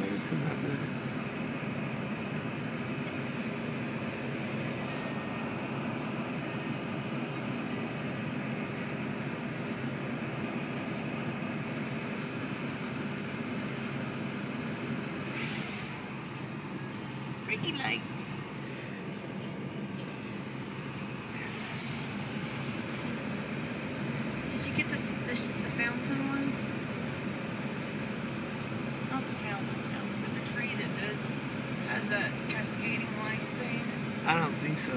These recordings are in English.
It's coming out good. Pretty lights. Did you get the fountain one? Not the fountain, but the tree that has that cascading light thing. I don't think so.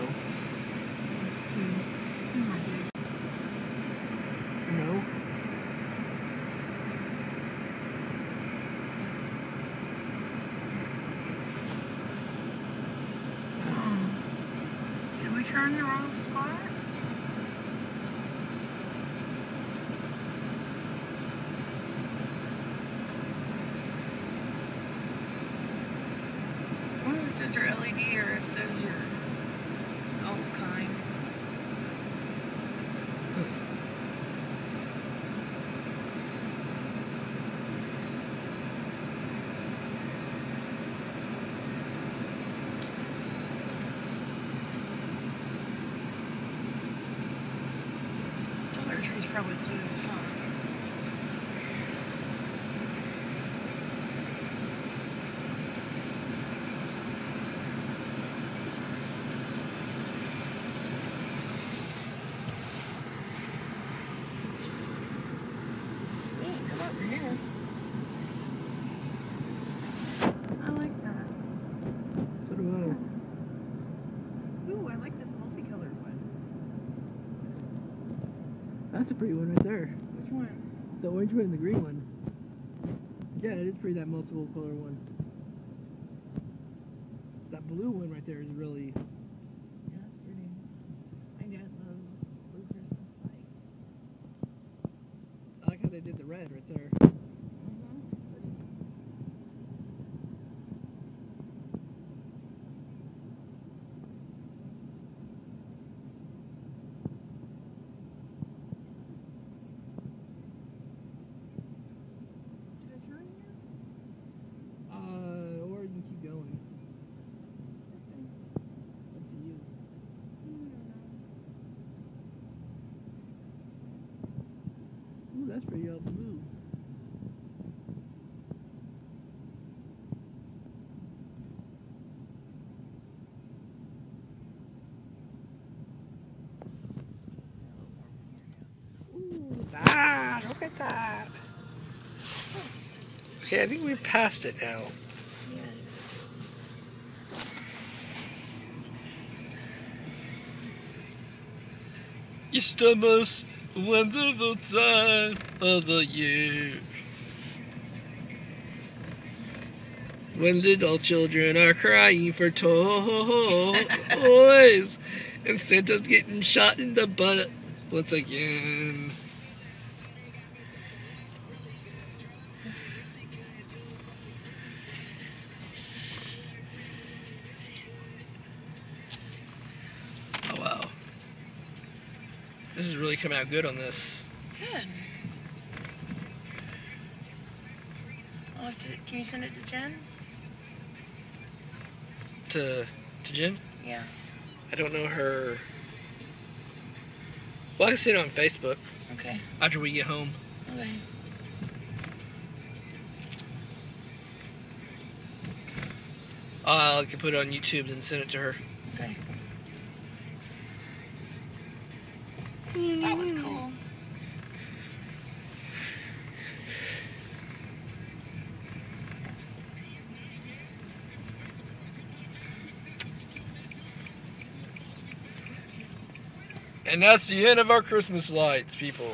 No. Did we turn the wrong spot? I wonder if those are LED or if those are old kind. The other tree's probably closed, huh? I like that. So do I. Ooh, I like this multicolored one. That's a pretty one right there. Which one? The orange one and the green one. Yeah, it is pretty, that multiple color one. That blue one right there is really... Yeah, that's pretty. I get those blue Christmas lights. I like how they did the red right there. That's pretty. Should I turn here? Or you can keep going. Up to you. Ooh, that's pretty all blue. Ooh, ah, look at that. Okay, I think we've passed it now. It's the most wonderful time of the year, when little children are crying for toys and Santa's getting shot in the butt once again. Oh wow. This is really coming out good on this. Good. Can you send it to Jen? To Jen? Yeah. I don't know her. Well, I can see it on Facebook. Okay. After we get home. Okay. I can put it on YouTube and send it to her. Okay. That was cool. And that's the end of our Christmas lights, people.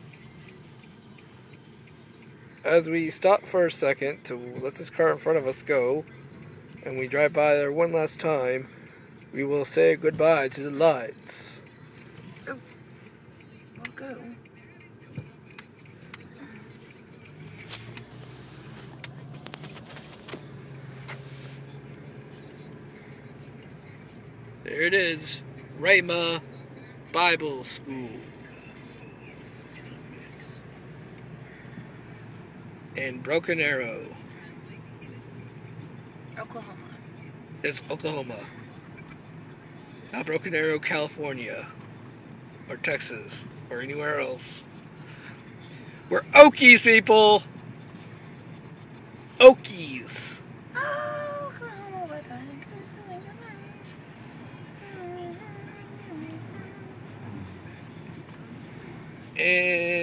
As we stop for a second to let this car in front of us go, and we drive by there one last time, we will say goodbye to the lights. Oh. I'll go. There it is, Rhema Bible School. And Broken Arrow. Oklahoma. It's Oklahoma. Not Broken Arrow, California. Or Texas. Or anywhere else. We're Okies, people! Okies! Oklahoma, we're going through something. And